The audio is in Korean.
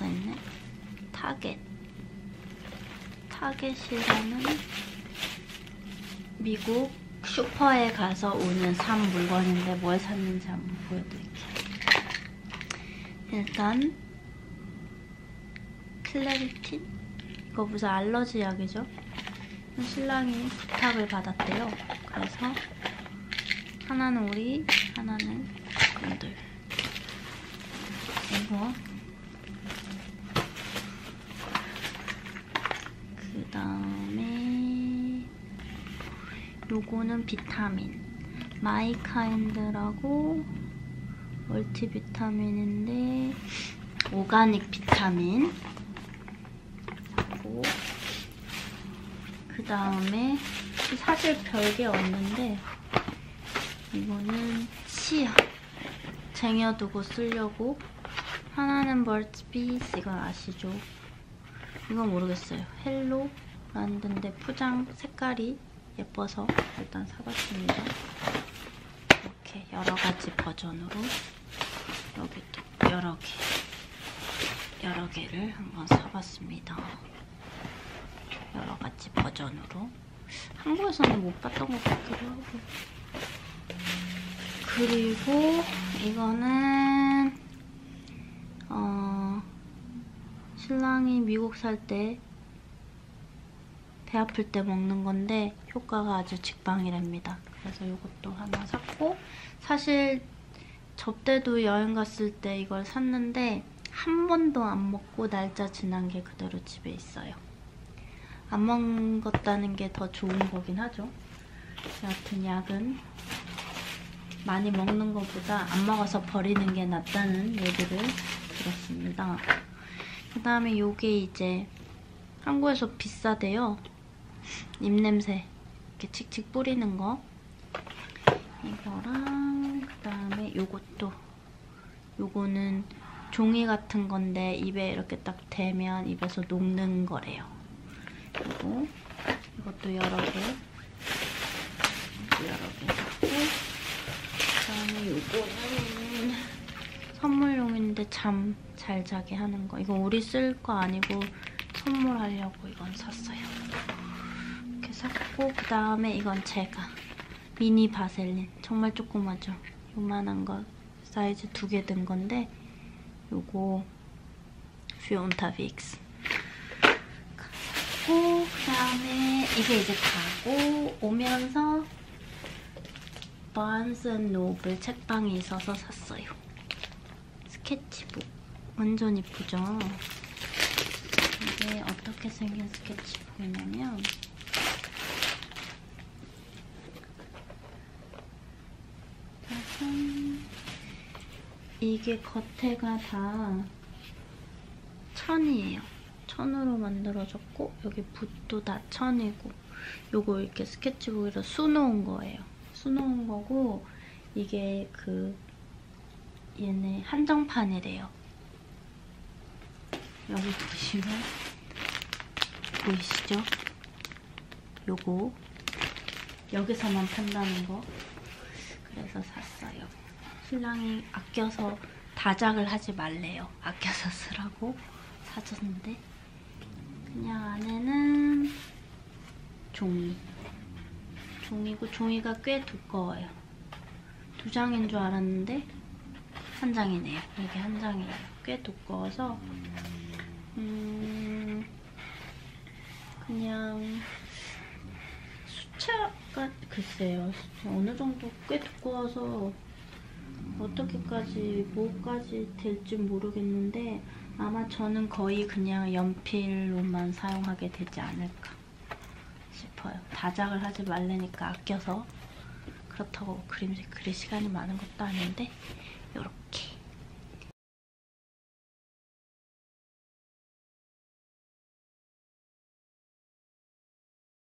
써있네. 타겟. 타겟이라는 미국 슈퍼에 가서 오늘 산 물건인데 뭘 샀는지 한번 보여드릴게요. 일단 클레리틴? 이거 무슨 알러지 약이죠? 신랑이 부탁을 받았대요. 그래서 하나는 우리, 하나는 분들. 이거 그 다음에 요거는 비타민 마이카인드라고 멀티비타민인데 오가닉 비타민 하고, 그 다음에 사실 별게 없는데 이거는 치아 쟁여두고 쓰려고. 하나는 벌츠비스, 이건 아시죠? 이건 모르겠어요. 헬로라는 데인데 포장 색깔이 예뻐서 일단 사봤습니다. 이렇게 여러가지 버전으로 여기도 여러 개를 한번 사봤습니다. 여러가지 버전으로. 한국에서는 못 봤던 것 같기도 하고. 그리고 이거는 신랑이 미국 살 때 배 아플 때 먹는 건데 효과가 아주 직방이랍니다. 그래서 이것도 하나 샀고, 사실 저 때도 여행 갔을 때 이걸 샀는데 한 번도 안 먹고 날짜 지난 게 그대로 집에 있어요. 안 먹었다는 게 더 좋은 거긴 하죠. 여하튼 약은 많이 먹는 것보다 안 먹어서 버리는 게 낫다는 얘기를 들었습니다. 그 다음에 요게 이제 한국에서 비싸대요. 입냄새 이렇게 칙칙 뿌리는 거. 이거랑 그 다음에 요거는 종이 같은 건데 입에 이렇게 딱 대면 입에서 녹는 거래요. 그리고 이것도 여러 개 샀고, 그다음에 요거는 선물용인데 잠 잘 자게 하는 거. 이거 우리 쓸 거 아니고 선물하려고 이건 샀어요. 이렇게 샀고, 그다음에 이건 제가 미니 바셀린. 정말 조그마죠? 요만한 거 사이즈 2개 든 건데 요거 퓨온타 빅스. 그다음에 이게 이제 가고 오면서 바언스 앤 노블 책방이 있어서 샀어요. 스케치북. 완전 이쁘죠? 이게 어떻게 생긴 스케치북이냐면 짜잔. 이게 겉에가 다 천이에요. 천으로 만들어졌고 여기 붓도 다 천이고, 요거 이렇게 스케치북에다 수놓은 거예요. 수놓은 거고, 이게 얘네 한정판이래요. 여기 보시면 보이시죠? 요거 여기서만 판다는 거. 그래서 샀어요. 신랑이 아껴서 다작을 하지 말래요. 아껴서 쓰라고 사줬는데, 그냥 안에는 종이고 종이가 꽤 두꺼워요. 2장인 줄 알았는데 한 장이네요. 이게 한 장이에요. 꽤 두꺼워서 그냥 수채가 글쎄요. 어느 정도 꽤 두꺼워서 뭐까지 될지 모르겠는데 아마 저는 거의 그냥 연필로만 사용하게 되지 않을까 싶어요. 다작을 하지 말라니까 아껴서. 그렇다고 그릴 시간이 많은 것도 아닌데